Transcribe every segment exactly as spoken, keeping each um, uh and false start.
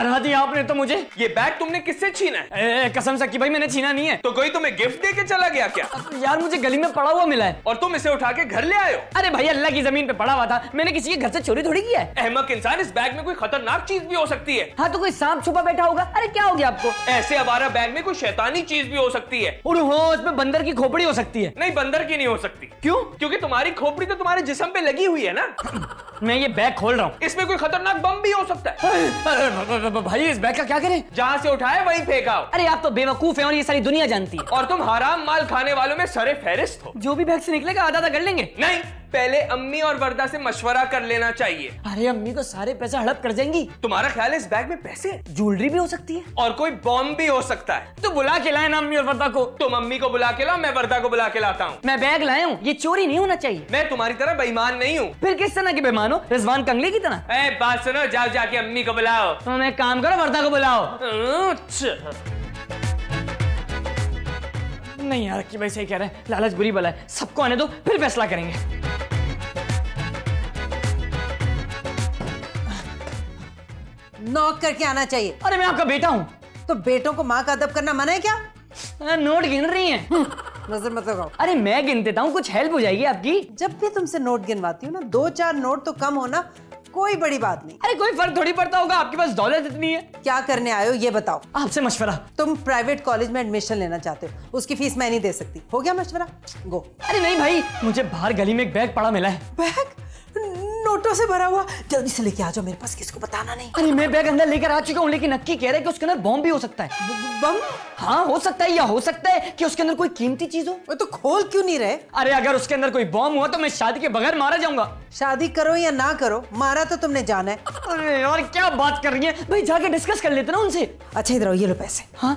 डरा दिया आपने तो मुझे। ये बैग तुमने किससे छीना है? ए, कसम से कि भाई मैंने छीना नहीं है। तो कोई तुम्हें गिफ्ट दे के चला गया क्या? यार मुझे गली में पड़ा हुआ मिला है। और तुम इसे उठा के घर ले आए हो? अरे भाई अल्लाह की जमीन पे पड़ा हुआ था, मैंने किसी के घर से चोरी थोड़ी किया है। अहमक इंसान, इस बैग में कोई खतरनाक चीज भी हो सकती है। हाँ तो कोई सांप छुपा बैठा होगा। अरे क्या हो गया आपको? ऐसे आवारा बैग में कोई शैतानी चीज भी हो सकती है। और हो उसमें बंदर की खोपड़ी हो सकती है। नहीं, बंदर की नहीं हो सकती। क्यों? क्योंकि तुम्हारी खोपड़ी तो तुम्हारे जिस्म पे लगी हुई है ना। मैं ये बैग खोल रहा हूँ, इसमें कोई खतरनाक बम भी हो सकता है। भाई इस बैग का क्या करें? जहाँ से उठाए वहीं फेंकाओ। अरे आप तो बेवकूफ हैं और ये सारी दुनिया जानती है। और तुम हराम माल खाने वालों में सरे फहरिस्त हो। जो भी बैग से निकलेगा आधा आधा कर लेंगे। नहीं, पहले अम्मी और वर्दा से मशवरा कर लेना चाहिए। अरे अम्मी तो सारे पैसे हड़प कर जाएंगी। तुम्हारा ख्याल है इस बैग में पैसे? ज्वेलरी भी हो सकती है और कोई बॉम्ब भी हो सकता है। तो बुला के लाए ना अम्मी और वर्दा को। तुम अम्मी को बुला के लाओ, मैं वर्दा को बुला के लाता हूँ। मैं बैग लाया हूँ, ये चोरी नहीं होना चाहिए। मैं तुम्हारी तरह बेईमान नहीं हूँ। फिर किस तरह के बेईमान हो? रिजवान कंगले की तरह? ए, बात सुनो, जाओ जाके अम्मी को बुलाओ। तो मैं काम करो, वर्दा को बुलाओ। नहीं यार कि भाई सही कह रहे हैं, लालच बुरी बला है। सबको आने दो फिर फैसला करेंगे। नॉक करके आना चाहिए। अरे मैं आपका बेटा हूँ। तो बेटों को माँ का अदब करना मना है क्या? नोट गिन रही हैं। नजर मत लगाओ। अरे मैं गिन देता हूँ, कुछ हेल्प हो जाएगी आपकी। जब भी तुमसे नोट गिनवाती हूँ ना, दो चार नोट तो कम होना, कोई बड़ी बात नहीं। अरे कोई फर्क थोड़ी पड़ता होगा, आपके पास दौलत इतनी है। क्या करने आए हो ये बताओ? आपसे मशवरा। तुम प्राइवेट कॉलेज में एडमिशन लेना चाहते हो, उसकी फीस मैं नहीं दे सकती। हो गया मशवरा? गो। अरे नहीं भाई, मुझे बाहर गली में एक बैग पड़ा मिला है। बैग नोटों से भरा हुआ? जल्दी से लेके आ जाओ, मेरे पास किसको बताना नहीं। अरे मैं बैग अंदर लेकर आ चुका हूँ, लेकिन अक्की कह रहे हैं कि उसके अंदर बॉम्ब भी हो सकता है। बम? हाँ हो सकता है, या हो सकता है कि उसके अंदर कोई कीमती चीज हो। तो खोल क्यों नहीं रहे? अरे अगर उसके अंदर कोई बॉम्ब हुआ तो मैं शादी के बगैर मारा जाऊंगा। शादी करो या ना करो, मारा तो तुमने जाना है। अरे यार क्या बात कर रही है भाई, जाके डिस्कस कर लेते ना उनसे। अच्छा इधर आओ, ये लो पैसे। हाँ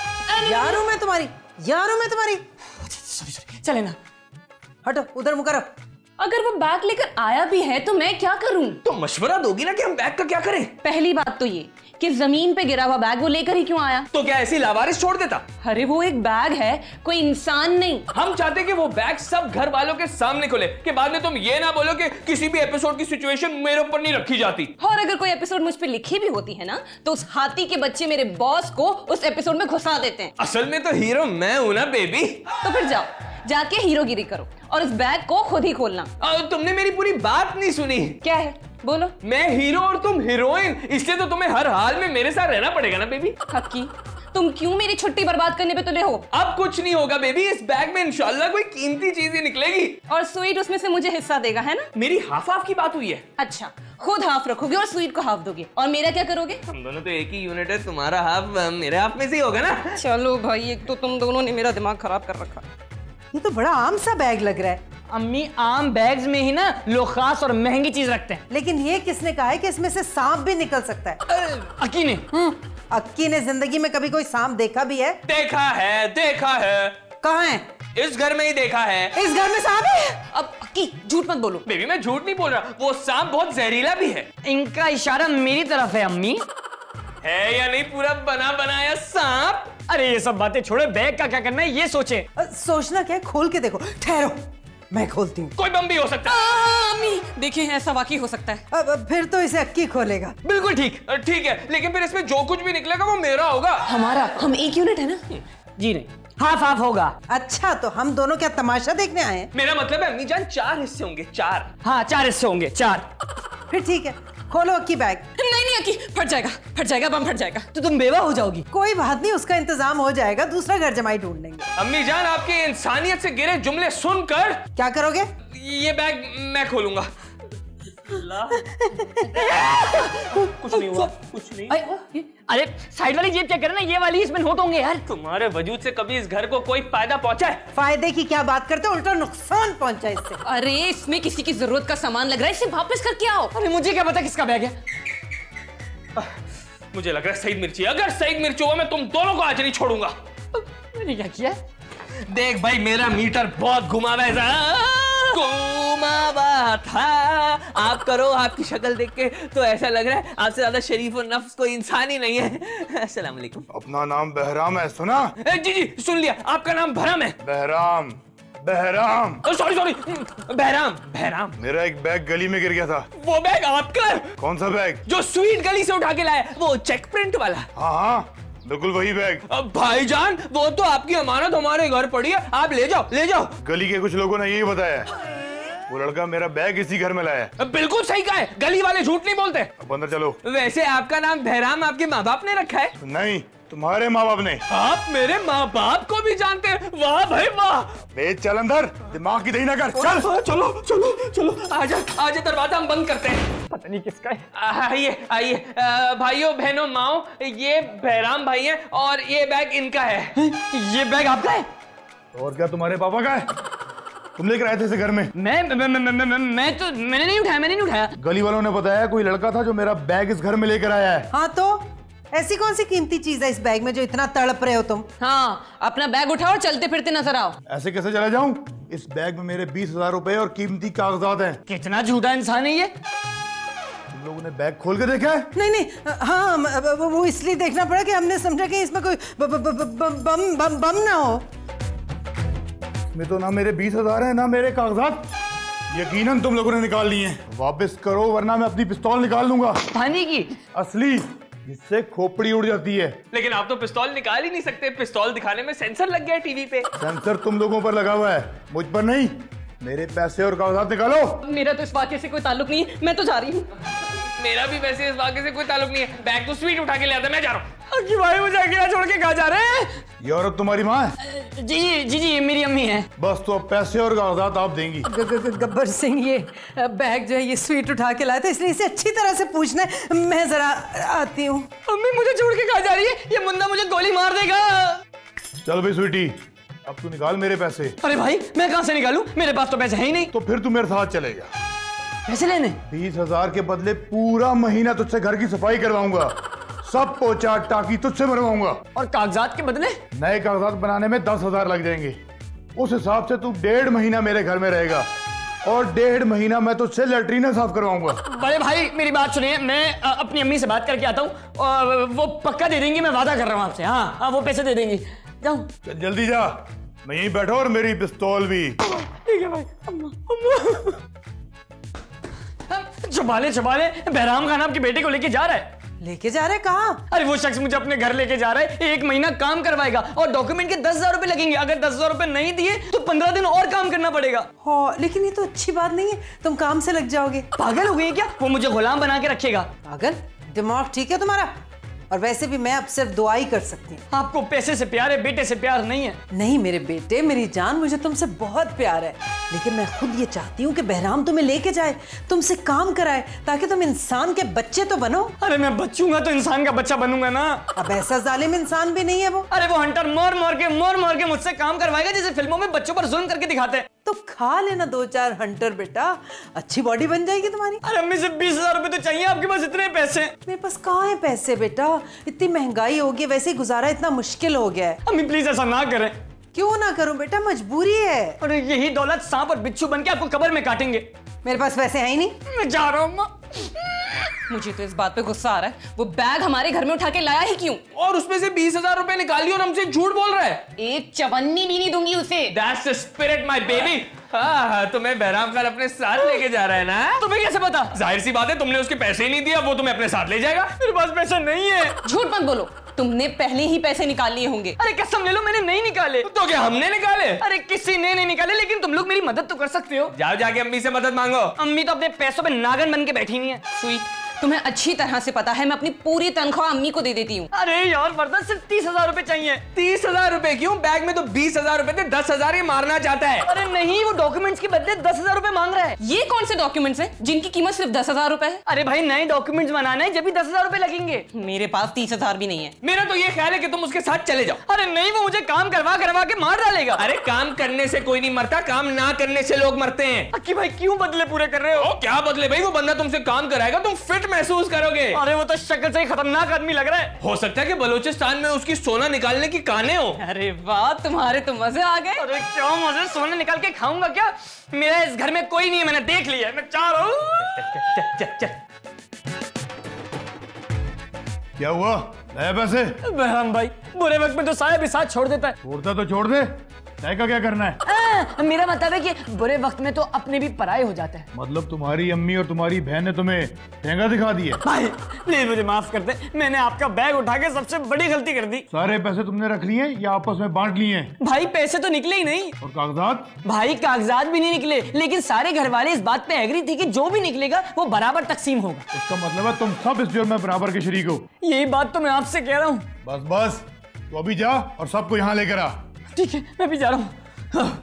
यार हूं मैं तुम्हारी, यार हूं मैं तुम्हारी। सॉरी सॉरी, चले ना। हटो, उधर मुंह करो। अगर वो बैग लेकर आया भी है तो मैं क्या करूं? तो मशवरा दोगी ना कि हम बैग का क्या करें? पहली बात तो ये कि जमीन पे गिरा हुआ बैग वो लेकर ही क्यों आया? तो क्या ऐसी लावारिस छोड़ देता? अरे वो एक बैग है, कोई इंसान नहीं। हम चाहते कि वो बैग सब घर वालों के सामने खुले, कि बाद में तुम ये ना बोलो कि किसी भी एपिसोड की सिचुएशन मेरे ऊपर नहीं रखी जाती। और अगर कोई एपिसोड मुझ पे लिखी भी होती है ना, तो उस हाथी के बच्चे मेरे बॉस को उस एपिसोड में घुसा देते हैं। असल में तो हीरो मैं हूं ना बेबी। तो फिर जाओ, जाके हीरोगिरी करो और इस बैग को खुद ही खोलना। तुमने मेरी पूरी बात नहीं सुनी। क्या है बोलो? मैं हीरो और तुम हीरोइन, इसलिए तो तुम्हें हर हाल में मेरे साथ रहना पड़ेगा ना बेबी। अक्की, तुम क्यों मेरी छुट्टी बर्बाद करने पे तुले हो? अब कुछ नहीं होगा बेबी, इस बैग में इंशाल्लाह कोई कीमती चीज ही निकलेगी। और स्वीट उसमें से मुझे हिस्सा देगा, है ना? मेरी हाफ हाफ की बात हुई है। अच्छा, खुद हाफ रखोगे और स्वीट को हाफ दोगे, और मेरा क्या करोगे? हम दोनों तो एक ही यूनिट है, तुम्हारा हाफ मेरे हाफ में से ही होगा ना। चलो भाई, एक तो तुम दोनों ने मेरा दिमाग खराब कर रखा। ये तो बड़ा आम सा बैग लग रहा है। अम्मी आम बैग्स में ही ना लोग खास और महंगी चीज रखते हैं। लेकिन ये किसने कहा है कि इसमें से सांप भी निकल सकता है? अक्की ने। अक्की ने जिंदगी में कभी कोई सांप देखा भी है? देखा है, देखा है। कहाँ है? इस घर में ही देखा है। इस घर में सांप है? अब अक्की झूठ मत बोलो। बेबी मैं झूठ नहीं बोल रहा, वो सांप बहुत जहरीला भी है। इनका इशारा मेरी तरफ है अम्मी। है या नहीं पूरा बना बनाया सांप? अरे ये सब बातें छोड़ो, बैग का क्या करना है ये सोचे। सोचना क्या है, खोल के देखो। ठहरो, मैं खोलती हूँ। कोई बम भी हो सकता है। अम्मी देखिए, ऐसा वाकई हो सकता है। अब, अब फिर तो इसे अक्की खोलेगा। बिल्कुल ठीक। ठीक है, लेकिन फिर इसमें जो कुछ भी निकलेगा वो मेरा होगा। हमारा? हम एक यूनिट है ना? जी नहीं, हाफ हाफ होगा। अच्छा तो हम दोनों क्या तमाशा देखने आए हैं? मेरा मतलब है अम्मी जान, चार हिस्से होंगे। चार? हाँ चार हिस्से होंगे, चार। फिर ठीक है, खोलो अक्की बैग। नहीं नहीं अक्की, फट जाएगा, फट जाएगा, बम फट जाएगा। तो तुम बेवा हो जाओगी। कोई बात नहीं, उसका इंतजाम हो जाएगा, दूसरा घर जमाई ढूंढ लेंगे। अम्मी जान, आपकी इंसानियत से गिरे जुमले सुनकर क्या करोगे? ये बैग मैं खोलूंगा। कुछ नहीं हुआ, कुछ नहीं। अरे, अरे साइड वाली जेब चेक करना, ये वाली इसमें नोट होंगे यार। तुम्हारे वजूद से कभी इस घर को कोई फायदा पहुंचा है? फायदे की क्या बात करते हो, उल्टा नुकसान पहुंचा इससे। अरे इसमें किसी की जरूरत का सामान लग रहा है, इसे वापस करके आओ। अरे मुझे क्या पता किसका बैग है। मुझे लग रहा है सईद मिर्ची। अगर सईद मिर्ची हुआ मैं तुम दोनों को आज नहीं छोड़ूंगा। मैंने क्या किया? देख भाई, मेरा मीटर बहुत घुमावा है, घुमावा था। आप करो, आपकी शक्ल देख के तो ऐसा लग रहा है आपसे ज्यादा शरीफ और नफ्स कोई इंसान ही नहीं है। अस्सलाम वालेकुम। अपना नाम बहराम है, सुना? जी जी सुन लिया, आपका नाम भरम है। बहराम, बहराम। Sorry sorry Bahram Bahram. मेरा एक बैग गली में गिर गया था। वो बैग आपका? कौन सा बैग? जो स्वीट गली से उठा के लाया, वो चेक प्रिंट वाला। हाँ हाँ बिल्कुल वही बैग। अब भाईजान वो तो आपकी अमानत हमारे घर पड़ी है, आप ले जाओ ले जाओ। गली के कुछ लोगों ने यही बताया, वो लड़का मेरा बैग इसी घर में लाया। अब बिल्कुल सही कहा है, गली वाले झूठ नहीं बोलते। अब अंदर चलो। वैसे आपका नाम बहराम आपके माँ बाप ने रखा है? नहीं, तुम्हारे माँ बाप ने। आप मेरे माँ बाप को भी जानते हैं? वाह भाई वाह। बे चल अंदर, दिमाग की दही ना कर, चल। चलो चलो चलो, आजा आजा, दरवाजा हम बंद करते हैं। पता नहीं किसका है। आइए आइए भाइयों बहनों माओ, ये बहराम भाई हैं और ये बैग इनका है। ये बैग आपका है? और क्या तुम्हारे पापा का है? तुम लेकर आए थे इसे घर में? मैं मैं मैं मैं मैं मैं तो मैंने नहीं उठाया, मैंने नहीं उठाया। गली वालों ने बताया कोई लड़का था जो मेरा बैग इस घर में लेकर आया है। हाँ तो ऐसी कौन सी कीमती चीज है इस बैग में जो इतना तड़प रहे हो तुम? हाँ, अपना बैग उठाओ और चलते फिरते नजर आओ। ऐसे कैसे चला जाऊं? इस बैग में मेरे बीस हजार रुपए और कीमती कागजात हैं। कितना झूठा इंसान है ये। तुम लोगों ने बैग खोल के देखा है? नहीं नहीं, हाँ वो इसलिए देखना पड़ा कि हमने समझा कि इसमें कोई ब, ब, ब, बम बम बम बम ना हो। इसमें तो ना मेरे बीस हजार है ना मेरे कागजात। यकीनन तुम लोगों ने निकाल लिए हैं। वापस करो वरना मैं अपनी पिस्तौल निकाल लूंगा। पानी की असली, जिससे खोपड़ी उड़ जाती है। लेकिन आप तो पिस्तौल निकाल ही नहीं सकते, पिस्तौल दिखाने में सेंसर लग गया है टीवी पे। सेंसर तुम लोगों पर लगा हुआ है, मुझ पर नहीं। मेरे पैसे और कागजात निकालो। मेरा तो इस वाक्य से कोई ताल्लुक नहीं है, मैं तो जा रही हूँ। मेरा भी वैसे इस वाक्य से कोई ताल्लुक नहीं है। बैग तो स्वीट उठा के ले आता, मैं जा रहा हूँ। अक्की भाई मुझे अकेला छोड़ के कहाँ जा रहे हैं? ये औरत तुम्हारी माँ है? जी जी जी मेरी अम्मी है। बस तो अब पैसे और कागजात आप देंगी। गब्बर सिंह ये बैग जो है ये स्वीट उठा के लाया था, इसलिए इसे अच्छी तरह से पूछना है। मैं जरा आती हूँ। अम्मी मुझे छोड़ के कहाँ जा रही है? ये मुन्ना मुझे गोली मार देगा। चल भाई स्वीटी, अब तू निकाल मेरे पैसे। अरे भाई मैं कहाँ से निकालूं? मेरे पास तो पैसे है ही नहीं। तो फिर तू मेरे साथ चलेगा। पैसे लेने? बीस हजार के बदले पूरा महीना तुझसे घर की सफाई करवाऊंगा, सब पोछा टाकी तुझसे बनवाऊंगा। और कागजात के बदले? नए कागजात बनाने में दस हजार लग जाएंगे। उस हिसाब से तू डेढ़ महीना मेरे घर में रहेगा और डेढ़ महीना मैं तुझसे लैट्रीन साफ करवाऊंगा। बड़े भाई मेरी बात सुनिए, मैं आ, अपनी अम्मी से बात करके आता हूँ और वो पक्का दे देंगी, मैं वादा कर रहा हूँ आपसे। हाँ हाँ वो पैसे दे देंगी। जाऊँ? जल्दी जा, मैं यहीं बैठा और मेरी पिस्तौल भी। ठीक है भाई। अम्मा, अम्मा। चबाले चबाले बहराम खान आपके बेटे को लेके जा रहा है। लेके जा रहे कहाँ? अरे वो शख्स मुझे अपने घर लेके जा रहा है, एक महीना काम करवाएगा और डॉक्यूमेंट के दस हजार रुपए लगेंगे। अगर दस हजार रुपए नहीं दिए तो पंद्रह दिन और काम करना पड़ेगा। हाँ लेकिन ये तो अच्छी बात नहीं है, तुम काम से लग जाओगे। पागल हो गई है क्या? वो मुझे गुलाम बना के रखेगा। पागल? दिमाग ठीक है तुम्हारा? और वैसे भी मैं अब सिर्फ दुआ ही कर सकती हूँ। आपको पैसे से प्यार है, बेटे से प्यार नहीं है। नहीं मेरे बेटे, मेरी जान, मुझे तुमसे बहुत प्यार है, लेकिन मैं खुद ये चाहती हूँ कि बहराम तुम्हें लेके जाए, तुमसे काम कराए, ताकि तुम इंसान के बच्चे तो बनो। अरे मैं बच्चूंगा तो इंसान का बच्चा बनूंगा ना। अब ऐसा जालिम इंसान भी नहीं है वो। अरे वो हंटर मोर मोर के मोर मोर के मुझसे काम करवाएगा, जैसे फिल्मों में बच्चों पर जुल्म करके दिखाते हैं। तो खा लेना दो चार हंटर बेटा, अच्छी बॉडी बन जाएगी तुम्हारी। अरे अम्मी से बीस हजार रुपए तो चाहिए, आपके पास इतने पैसे? मेरे पास कहाँ है पैसे बेटा, इतनी महंगाई होगी, वैसे ही गुजारा इतना मुश्किल हो गया है। अम्मी प्लीज ऐसा ना करें। क्यों ना करूं बेटा, मजबूरी है। अरे यही दौलत सांप और बिच्छू बन के आपको कब्र में काटेंगे। मेरे पास पैसे हैं ही नहीं। मैं जा रहा हूँ। मुझे तो इस बात पे गुस्सा आ रहा है, वो बैग हमारे घर में उठा के लाया ही क्यों? और उसमें से बीस हजार रुपए निकाल लिया और हमसे झूठ बोल रहा है। एक चवन्नी भी नहीं दूंगी उसे। That's the spirit, my baby. हाँ, तुम्हें बहराम खान अपने साथ लेके जा रहा है ना? तुम्हें कैसे पता? जाहिर सी बात है, तुमने उसके पैसे ही नहीं दिया, वो तुम्हें अपने साथ ले जाएगा। मेरे पास पैसे नहीं है। झूठ मत बोलो, तुमने पहले ही पैसे निकाल लिए होंगे। अरे कसम ले लो मैंने नहीं निकाले। तो क्या हमने निकाले? अरे किसी ने नहीं निकाले, लेकिन तुम लोग मेरी मदद तो कर सकते हो। जाओ जाके अम्मी से मदद मांगो। अम्मी तो अपने पैसों पे नागन बन के बैठी हुई है। स्वीट, तुम्हें अच्छी तरह से पता है मैं अपनी पूरी तनख्वाह अम्मी को दे देती हूँ। अरे यार वर्दा, सिर्फ तीस हजार रुपए चाहिए। तीस हजार रुपए क्यों? बैग में तो बीस हजार रुपए थे, दस हजार ये मारना चाहता है। अरे नहीं, वो डॉक्यूमेंट्स के बदले दस हजार रुपए मांग रहा है। ये कौन से डॉक्यूमेंट्स हैं जिनकी कीमत सिर्फ दस हजार रुपए है? अरे भाई नए डॉक्यूमेंट्स बनाना है, जब भी दस हजार रुपए लगेंगे। मेरे पास तीस हजार भी नहीं है। मेरा तो ये ख्याल है कि तुम उसके साथ चले जाओ। अरे नहीं, वो मुझे काम करवा करवा के मार डालेगा। अरे काम करने से कोई नहीं मरता, काम ना करने से लोग मरते हैं। अक्की भाई क्यों बदले पूरे कर रहे हो? ओ, क्या बदले भाई? वो बंदा तुमसे काम कराएगा, तुम फिट महसूस करोगे। अरे वो तो शक्ल से ही खतरनाक आदमी लग रहा है। हो सकता है कि बलूचिस्तान में उसकी सोना निकालने की काने हो। अरे वाह, तुम्हारे तो मजे आ गए। अरे क्यों मजे? सोना निकाल के खाऊंगा क्या? मेरा इस घर में कोई नहीं है, मैंने देख लिया है। मैं चाह रहा हूँ। क्या हुआ? नया पैसे? बहराम भाई बुरे वक्त में तो साया भी साथ छोड़ देता है। छोड़ता तो छोड़ दे, तय का क्या करना है? आ, आ, मेरा मतलब है कि बुरे वक्त में तो अपने भी पराये हो जाते हैं। मतलब तुम्हारी अम्मी और तुम्हारी बहन ने तुम्हें ठेंगा दिखा दिया? भाई प्लीज मुझे माफ कर दे, मैंने आपका बैग उठा के सबसे बड़ी गलती कर दी। सारे पैसे तुमने रख लिए या आपस में बांट लिए? भाई पैसे तो निकले ही नहीं। और कागजात? भाई कागजात भी नहीं निकले, लेकिन सारे घर वाले इस बात पे एग्री थे कि जो भी निकलेगा वो बराबर तकसीम होगा। इसका मतलब है तुम सब इस जुर्म में बराबर के शरीक हो। यही बात तो मैं आपसे कह रहा हूँ। बस बस, तो अभी जा और सबको यहाँ लेकर आ। ठीक है, मैं भी जा रहा हूँ।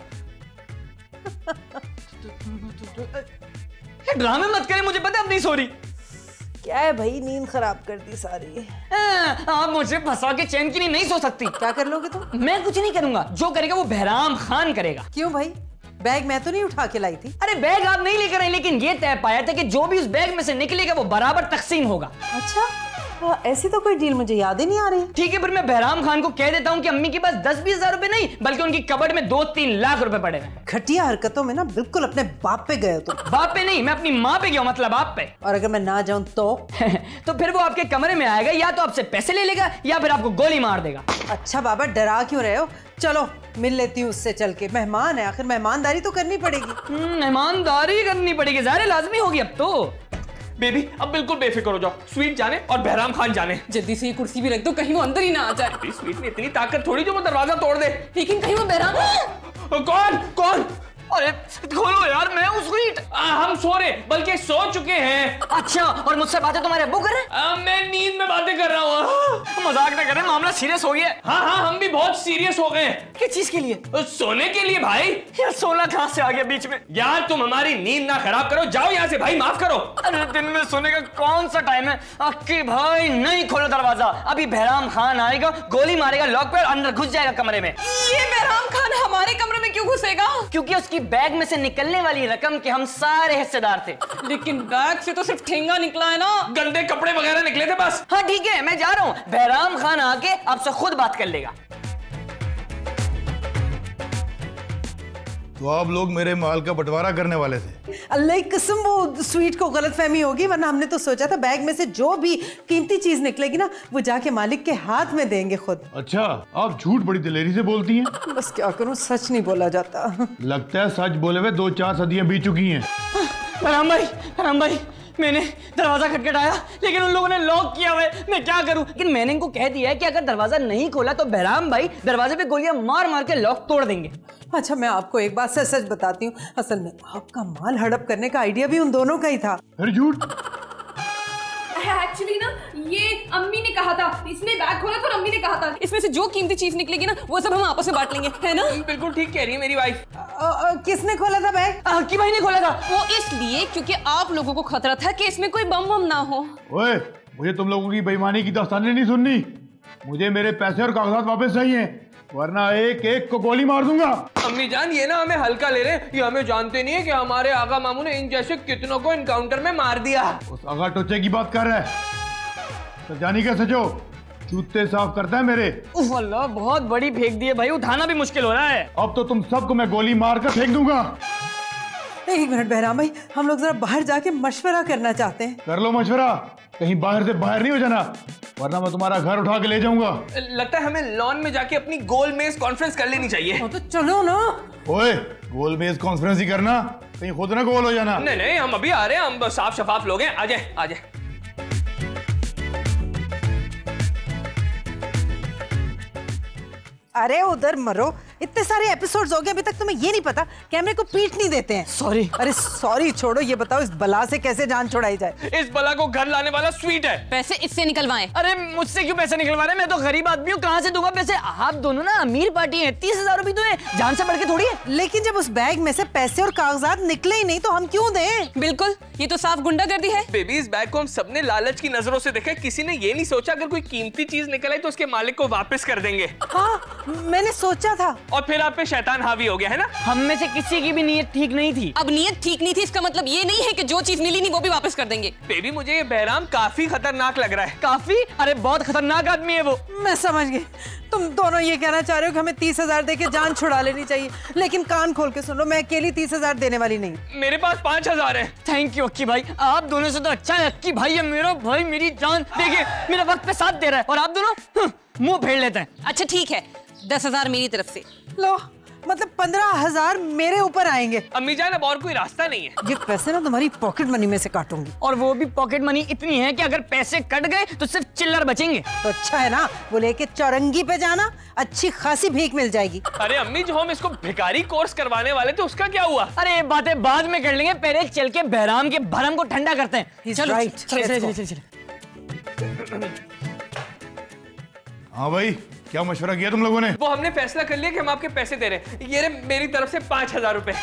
ड्रामे मत करें, मुझे पता है अब नहीं सो रही। क्या है भाई, नींद खराब कर दी सारी। आप मुझे फंसा के चैन की नींद नहीं सो सकती। क्या कर लोगे तुम? मैं कुछ नहीं करूंगा, जो करेगा वो बहराम खान करेगा। क्यों भाई, बैग मैं तो नहीं उठा के लाई थी। अरे बैग आप नहीं लेकर आए, लेकिन ये तय पाया था कि जो भी उस बैग में से निकलेगा वो बराबर तकसीम होगा। अच्छा, आ, ऐसी तो कोई डील मुझे याद ही नहीं आ रही। ठीक है, फिर मैं बहराम खान को कह देता हूँ कि अम्मी के पास दस बीस हजार रुपए नहीं बल्कि उनकी कबड़ में दो तीन लाख रुपए पड़े हैं। घटिया हरकतों में ना बिल्कुल अपने बाप पे गए हो तुम। बाप पे नहीं, मैं अपनी माँ पे गया, मतलब आप पे। और अगर मैं ना जाऊं तो तो फिर वो आपके कमरे में आएगा, या तो आपसे पैसे ले लेगा या फिर आपको गोली मार देगा। अच्छा बाबा, डरा क्यों रहे हो? चलो मिल लेती हूँ उससे चल के, मेहमान है, आखिर मेहमानदारी तो करनी पड़ेगी। मेहमानदारी करनी पड़ेगी, ज़ाहिर लाजमी होगी अब तो। बेबी अब बिल्कुल बेफिक्र हो जाओ, स्वीट जाने और बहराम खान जाने। जल्दी से ये कुर्सी भी रख दो, कहीं वो अंदर ही ना आ जाए। स्वीट में इतनी ताकत थोड़ी जो वो दरवाजा तोड़ दे। लेकिन कहीं वो बहराम। कौन कौन? अरे खोलो यार, मैं हूँ स्वीट। हम सो रहे बल्कि सो चुके हैं। अच्छा, और मुझसे बातें तुम्हारे अब्बू कर रहे हैं? मैं नींद में बातें कर रहा हूँ। मजाक ना करें, मामला सीरियस हो गया। हाँ हाँ, हम भी बहुत सीरियस हो गए। किस चीज के लिए? सोने के लिए भाई। यार सोना कहाँ से आ गया बीच में? यार तुम हमारी नींद ना खराब करो, जाओ यहाँ से भाई, माफ करो। अरे दिन में सोने का कौन सा टाइम है? अक्की भाई नहीं खोलो दरवाजा, अभी बहराम खान आएगा, गोली मारेगा लॉक पे, अंदर घुस जाएगा कमरे में। ये बहराम खान हमारे कमरे में क्यों घुसेगा? क्योंकि उसकी बैग में से निकलने वाली रकम के हम सारे हिस्सेदार थे। लेकिन बैग से तो सिर्फ ठेंगा निकला है ना, गंदे कपड़े वगैरह निकले थे बस। हाँ ठीक है, मैं जा रहा हूँ, बहराम खान आके आपसे खुद बात कर लेगा। तो आप लोग मेरे माल का बंटवारा करने वाले थे? अल्लाह की कसम, वो स्वीट को गलतफहमी होगी, वरना हमने तो सोचा था बैग में से जो भी कीमती चीज निकलेगी ना वो जाके मालिक के हाथ में देंगे खुद। अच्छा, आप झूठ बड़ी दिलेरी से बोलती हैं। बस क्या करूं, सच नहीं बोला जाता। लगता है सच बोले हुए दो चार सदियां बीत चुकी हैं। राम भाई, राम भाई, मैंने दरवाजा खटखटाया लेकिन उन लोगों ने लॉक किया हुआ है, मैं क्या करूं? लेकिन मैंने इनको कह दिया है कि अगर दरवाजा नहीं खोला तो बहराम भाई दरवाजे पे गोलियां मार मार के लॉक तोड़ देंगे। अच्छा, मैं आपको एक बात सच सच बताती हूँ, असल में आपका माल हड़प करने का आइडिया भी उन दोनों का ही था। फिर झूठ? एक्चुअली ना ये अम्मी ने कहा था, इसने बैग खोला तो अम्मी ने कहा था इसमें से जो कीमती चीज निकलेगी ना वो सब हम आपस में बांट लेंगे, है ना? बिल्कुल ठीक कह रही है मेरी वाइफ। किसने खोला था बैग? अक्की भाई ने खोला था। वो इसलिए क्योंकि आप लोगों को खतरा था कि इसमें कोई बम बम ना हो। ओए, मुझे तुम लोगों की बेईमानी की दास्तानें नहीं सुननी। मुझे मेरे पैसे और कागजात वापस चाहिए, वरना एक एक को गोली मार दूंगा। अम्मी जान, ये ना हमें हल्का ले रहे हैं, ये हमें जानते नहीं है कि हमारे आगा मामू ने इन जैसे कितनों को इनकाउंटर में मार दिया। उस आगा टोचे की बात कर रहा है? तो जानी कैसे जो जूते साफ करता है मेरे। उफ अल्लाह, बहुत बड़ी फेंक दी है भाई, उठाना भी मुश्किल हो रहा है। अब तो तुम सबको मैं गोली मार कर फेंक दूंगा। एक मिनट बहराम भाई, हम लोग जरा बाहर जाके मशवरा करना चाहते हैं। कर लो मशवरा, कहीं बाहर से बाहर नहीं हो जाना, वरना मैं तुम्हारा घर उठा के ले जाऊंगा। लगता है हमें लॉन में जाके अपनी गोल मेज कॉन्फ्रेंस कर लेनी चाहिए। तो चलो ना। ओए, गोल मेज कॉन्फ्रेंस ही करना, कहीं खुद ना गोल हो जाना। नहीं नहीं, हम अभी आ रहे हैं, हम साफ शफाफ लोग हैं, आ जाए आ जाए। अरे उधर मरो, इतने सारे एपिसोड्स हो गए अभी तक तुम्हें ये नहीं पता कैमरे को पीठ नहीं देते हैं। सॉरी। अरे सॉरी छोड़ो, ये बताओ इस बला से कैसे जान छुड़ाई जाए? इस बला को घर लाने वाला स्वीट है। पैसे इससे निकलवाएं। अरे मुझसे क्यों पैसे निकलवा रहे हैं? मैं तो गरीब आदमी हूँ, कहाँ से दूंगा पैसे? आप दोनों ना अमीर पार्टी हैं, तीस हजार रुपए तो है, जान से बढ़ के थोड़ी है। लेकिन जब उस बैग में से पैसे और कागजात निकले ही नहीं तो हम क्यों दें? बिल्कुल, ये तो साफ गुंडागर्दी है। बेबी, इस बैग को हम सबने लालच की नजरों से देखा, किसी ने ये नहीं सोचा अगर कोई कीमती चीज निकल आई तो उसके मालिक को वापस कर देंगे। हाँ, मैंने सोचा था। और फिर आप पे शैतान हावी हो गया है ना? हम में से किसी की भी नीयत ठीक नहीं थी। अब नीयत ठीक नहीं थी इसका मतलब ये नहीं है कि जो चीज मिली नहीं वो भी वापस कर देंगे। बेबी, मुझे ये बहराम काफी खतरनाक लग रहा है। काफी? अरे बहुत खतरनाक आदमी है वो। मैं समझ गई, तुम दोनों ये कहना चाह रहे हो कि हमें तीस हजार दे के जान छुड़ा लेनी चाहिए, लेकिन कान खोल के सुन लो, मैं अकेली तीस हजार देने वाली नहीं। मेरे पास पांच हजार है। थैंक यू अक्की भाई, आप दोनों से तो अच्छा है। अक्की भाई है मेरा भाई, मेरी जान। देखिए मेरा वक्त पे साथ दे रहा है और आप दोनों मुंह फेर लेते हैं। अच्छा ठीक है, दस हजार मेरी तरफ से। लो, मतलब पंद्रह हजार मेरे ऊपर आएंगे। अम्मी जान अब और कोई रास्ता नहीं है। ये पैसे ना तुम्हारी पॉकेट मनी में से काटूंगी। और वो भी पॉकेट मनी इतनी है कि अगर पैसे कट गए तो सिर्फ चिल्लर बचेंगे। तो अच्छा है ना, वो लेके चौरंगी पे जाना, अच्छी खासी भीख मिल जाएगी। अरे अम्मी जो हम इसको भिखारी कोर्स करवाने वाले थे उसका क्या हुआ? अरे ये बातें बाद में कर लेंगे, पहले चल के बहराम के भरम को ठंडा करते हैं। चलो right. चले चले चले चले। हाँ भाई, क्या मशवरा किया तुम लोगों ने? वो हमने फैसला कर लिया कि हम आपके पैसे दे रहे हैं। ये रहे मेरी तरफ से पांच हजार रुपए।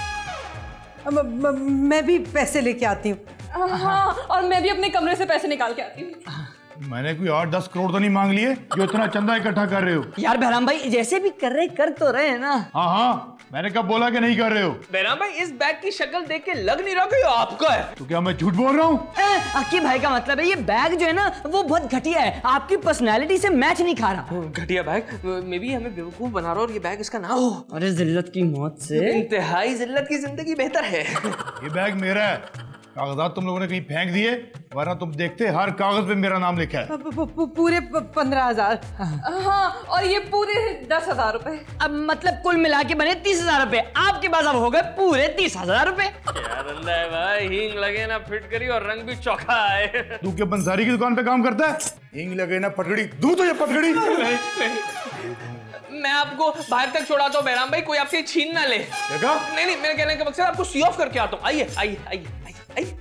मैं भी पैसे लेके आती हूँ। हाँ, और मैं भी अपने कमरे से पैसे निकाल के आती हूँ। मैंने कोई आठ दस करोड़ तो नहीं मांग लिए जो इतना चंदा इकट्ठा कर रहे हो? यार बहराम भाई जैसे भी कर रहे कर तो रहे हैं ना। हाँ हाँ, मैंने कब बोला कि नहीं कर रहे हो? बहराम भाई इस बैग की शक्ल देख के लग नहीं रहा कि आपका है। तो क्या मैं झूठ बोल रहा हूँ? अक्की भाई का मतलब है ये बैग जो है ना वो बहुत घटिया है, आपकी पर्सनैलिटी से मैच नहीं खा रहा। घटिया बैग? मे भी हमें बेवकूफ बना रहा और ये बैग इसका ना हो। अरे जिल्लत की मौत से इंतहाई जिल्लत की जिंदगी बेहतर है। ये बैग मेरा है, कागजात तुम लोगों ने कहीं फेंक दिए, वरना तुम देखते हर कागज पे मेरा नाम लिखा है। पूरे पंद्रह हजार। हाँ, और ये पूरे दस हजार रुपए। अब मतलब कुल मिला के बने तीस हजार रुपए, आपके पास अब हो गए पूरे तीस हजार रुपए। क्या धंधा है भाई, हींग लगे ना फिटकरी और रंग भी चौखा आए। तू क्या बंसारी की दुकान पे काम करता है? हींग लगे ना पटकड़ी, दूं तो ये पटकड़ी। मैं आपको बाहर तक छोड़ाता हूँ बहराम भाई, कोई आपसे छीन ना ले। देखा? नहीं नहीं, मेरे कहने का मकसद आपको सी ऑफ करके आता हूँ। आइए आइए आइए आइए।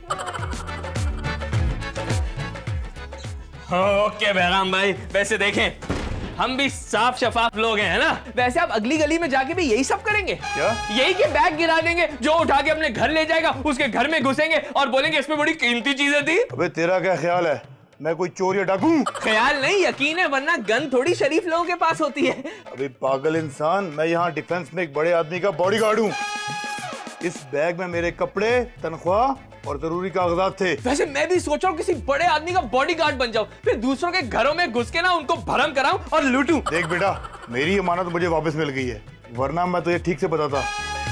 ओके बहराम भाई, वैसे देखें हम भी साफ शफाफ लोग हैं, है ना? वैसे आप अगली गली में जाके भी यही सब करेंगे क्या? यही कि बैग गिरा देंगे, जो उठा के अपने घर ले जाएगा उसके घर में घुसेंगे और बोलेंगे इसमें बड़ी कीमती चीजें थी। अबे तेरा क्या ख्याल है, मैं कोई चोर या डाकू? ख्याल नहीं यकीन है, वरना गन थोड़ी शरीफ लोगों के पास होती है। अबे पागल इंसान, मैं यहाँ डिफेंस में एक बड़े आदमी का बॉडीगार्ड हूँ। इस बैग में मेरे कपड़े, तनख्वाह और जरूरी कागजात थे। वैसे मैं भी सोच रहा हूँ किसी बड़े आदमी का बॉडीगार्ड बन जाऊं, फिर दूसरों के घरों में घुस के ना उनको भरम कराऊं और लूटूं। देख बेटा, मेरी अमानत मुझे वापस मिल गई है, वरना मैं तुझे ठीक से बताता।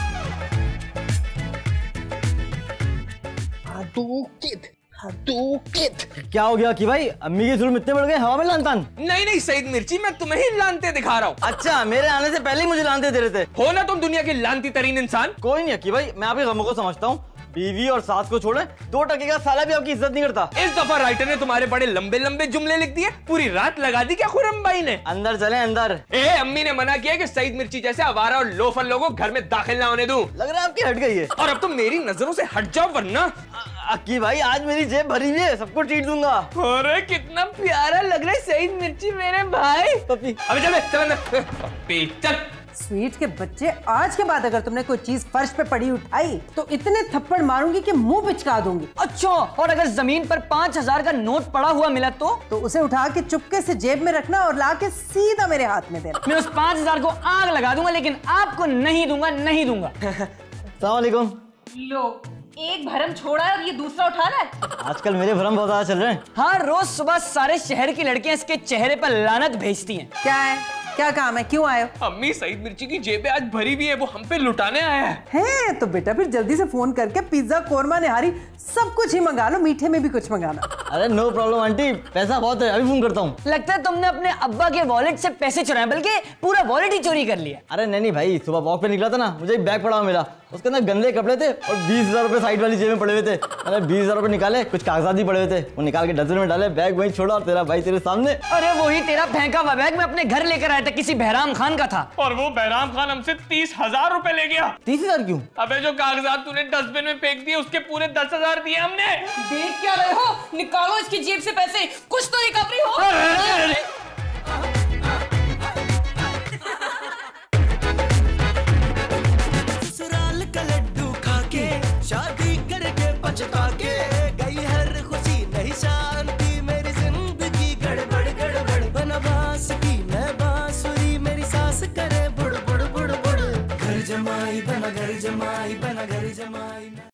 क्या हो गया कि भाई अम्मी के जुल्म इतने बढ़ गए, हवा में लानतान? नहीं नहीं सईद मिर्ची, मैं तुम्हें ही लानते दिखा रहा हूँ। अच्छा, मेरे आने से पहले ही मुझे लानते दे रहे थे। हो ना तुम दुनिया की लानती तरीन इंसान। कोई नहीं कि भाई, मैं आपके गमों को समझता हूँ। बीवी और सास को छोड़े दो टके का साला भी आपकी इज्जत नहीं करता। इस दफा राइटर ने तुम्हारे बड़े लंबे लंबे जुमले लिख दिए, पूरी रात लगा दी क्या खुरम भाई ने? अंदर चले अंदर। ए अम्मी ने मना किया कि सईद मिर्ची जैसे आवारा और लोफर लोगों को घर में दाखिल ना होने दूं। लग रहा है आपकी हट गई है। और अब तो मेरी नजरों से हट जाओ वरना। अक्की भाई आज मेरी जेब भरी हुई है, सबको ट्रीट दूंगा। अरे कितना प्यारा लग रहा है सईद मिर्ची मेरे भाई। पपी अबे चल चल पपी चल। स्वीट के बच्चे, आज के बाद अगर तुमने कोई चीज फर्श पे पड़ी उठाई तो इतने थप्पड़ मारूंगी कि मुंह पिचका दूंगी। अच्छा, और अगर जमीन पर पाँच हजार का नोट पड़ा हुआ मिला तो तो उसे उठा के चुपके से जेब में रखना और ला के सीधा मेरे हाथ में देना। मैं उस पाँच हजार को आग लगा दूंगा, लेकिन आपको नहीं दूंगा, नहीं दूंगा। सलाम वालेकुम। लो, एक भरम छोड़ा है और ये दूसरा उठा रहा है। आजकल मेरे भरम बहुत ज्यादा चल रहे हैं। हाँ, रोज सुबह सारे शहर की लड़कियां इसके चेहरे पर लानत भेजती हैं। क्या है, क्या काम है, क्यों आए हो? अम्मी सईद मिर्ची की जेबें आज भरी हुई है, वो हम पे लुटाने आया है। है तो बेटा फिर जल्दी से फोन करके पिज्जा, कोरमा, निहारी सब कुछ ही मंगा लो, मीठे में भी कुछ मंगाना। अरे नो प्रॉब्लम आंटी, पैसा बहुत है, अभी फोन करता हूँ। लगता है तुमने अपने अब्बा के वॉलेट से पैसे चुराए, बल्कि पूरा वॉलेट ही चोरी कर लिया। अरे नहीं नहीं भाई, सुबह वॉक पे निकला था ना, मुझे एक बैग पड़ा हुआ मिला, उसके अंदर गंदे कपड़े थे और बीस हजार रुपए साइड वाली जेब में पड़े हुए थे। मैंने बीस हजार रुपए निकाले, कुछ कागजात भी पड़े हुए थे, वो निकाल के डस्टबिन में डाले, बैग वहीं छोड़ा और तेरा भाई तेरे सामने। अरे वही तेरा फेंका हुआ बैग मैं अपने घर लेकर आया था, किसी बहराम खान का था। और वो बहराम खान हमसे तीस हजार रुपए ले गया। तीस हजार क्यों? अबे जो कागजात तूने डस्टबिन में फेंक दिए उसके पूरे दस हजार दिए हमने। देख क्या रहे हो, निकालो इसकी जेब से पैसे, कुछ तो रिकवरी हो। ससुराल का लड्डू खा के शादी करके पछता के गई हर खुशी नहीं शांति, मेरी जिंदगी गड़बड़ गड़बड़ बनवास की मैं बांसुरी, मेरी सास करे बुड़ बुड़ बुड़ बुड़। घर जमाई बना घर जमाई बना घर जमाई।